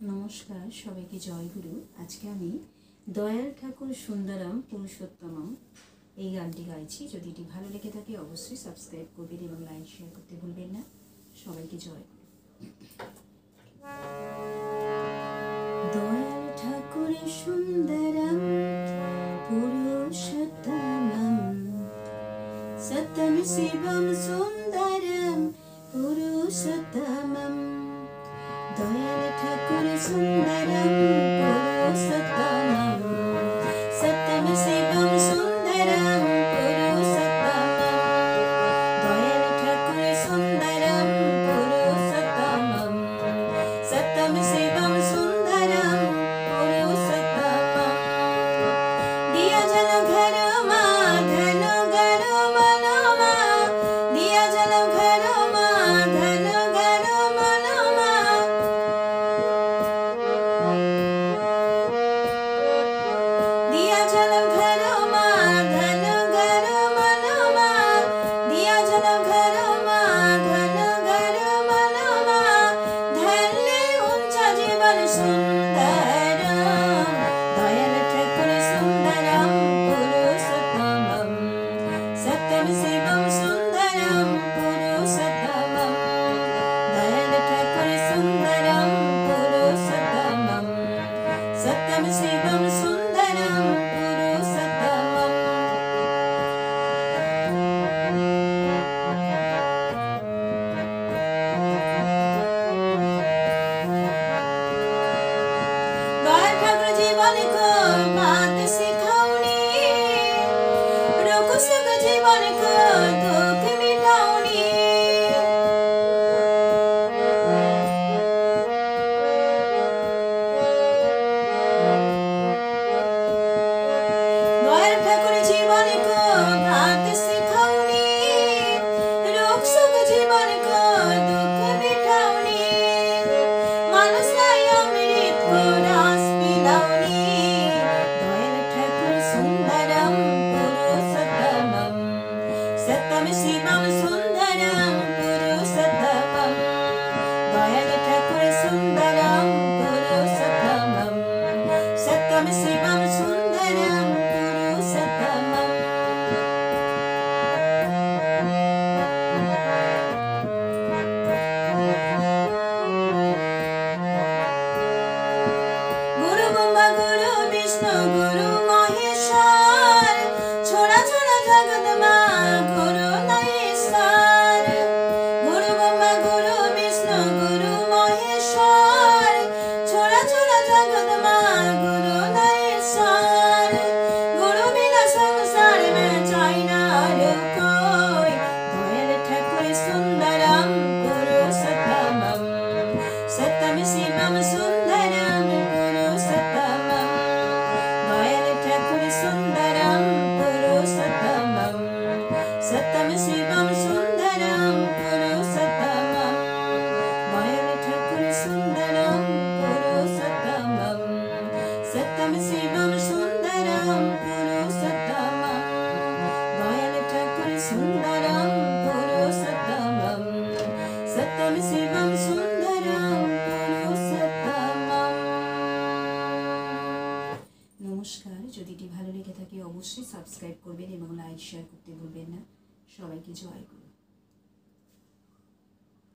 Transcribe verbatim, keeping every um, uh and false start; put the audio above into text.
नमस्कार सबाइके जय गुरु। आज के आमी दयाल ठाकुर सुंदरम पुरुषोत्तमम এই গানটি গাইছি। যদি এটি ভালো লেগে থাকে অবশ্যই সাবস্ক্রাইব করবেন এবং লাইক শেয়ার করতে ভুলবেন না। সবাইকে জয় গুরু। দয়াল ঠাকুর সুন্দরম পুরুষোত্তমম সত্যম শিবম সুন্দরম পুরুষোত্তমম দয়াল ঠাকুর সুন্দরম পুরুষোত্তমম সত্যম শিবম সুন্দরম পুরুষোত্তমম দয়াল ঠাকুর সুন্দরম পুরুষোত্তমম সত্যম শিবম সুন্দরম পুরুষোত্তমম দিয়া জন ঘর মা ধন গর মন মা দিয়া জন ঘর মা ধন গর মন মা দিয়া জন ঘর মা ধন গর মন মা দিয়া জন ঘর মা ধন গর মন মা ধন্যে উঞ্চ জীবন সুন্দরম দয়াল ঠাকুর সুন্দরম পুরুষোত্তমম সত্যম শিবম সুন্দরম পুরুষোত্তমম দয়াল ঠাকুর সুন্দরম পুরুষোত্তমম সত্যম শিবম সুন্দরম পুরুষোত্তমম दयाल ठाकुर जीवन को बात सिखाउनी रोग सुख जीवन को दुख मिटाउनी दयाल ठाकुर जीवन को बात सिखाउनी रोग सुख जीवन को दुख मिटाउनी मानुष लाई अमृत को रस पिलाउनी दयाल ठाकुर सुंदरम पुरुषोत्तमम सत्यम शिवम सुंदरम पुरुषोत्तमम दयाल ठाकुर सुंदरम पुरुषोत्तमम सत्यम शिवम सुंदरम पुरुषोत्तमम गुरु ब्रह्मा गुरु विष्णु गुरु महेश्वर छोड़ा छोड़ा जगत माँ गुरु नयेश्वर गुरु ब्रह्मा गुरु विष्णु गुरु महेश्वर छोड़ा छोड़ा जगत माँ गुरु नयेश्वर गुरु बिना संसार में चाहे ना और कोई दयाल ठाकुर सुंदरम पुरुषोत्तमम सत्यम शिवम सुंदरम पुरुषोत्तमम दयाल ठाकुर सुंदरम पुरुषोत्तमम सत्यम शिवम सुंदरम पुरुषोत्तमम दयाल ठाकुर सुंदरम पुरुषोत्तमम सत्यम शिवम सुंदरम पुरुषोत्तमम दयाल ठाकुर सुंदरम पुरुषोत्तमम सत्यम शिवम सुंदरम पुरुषोत्तमम। নমস্কার। যদি এটি ভালো লেগে থাকে অবশ্যই সাবস্ক্রাইব করবেন এবং লাইক শেয়ার করতে ভুলবেন না। সবাইকে জয় গুরু।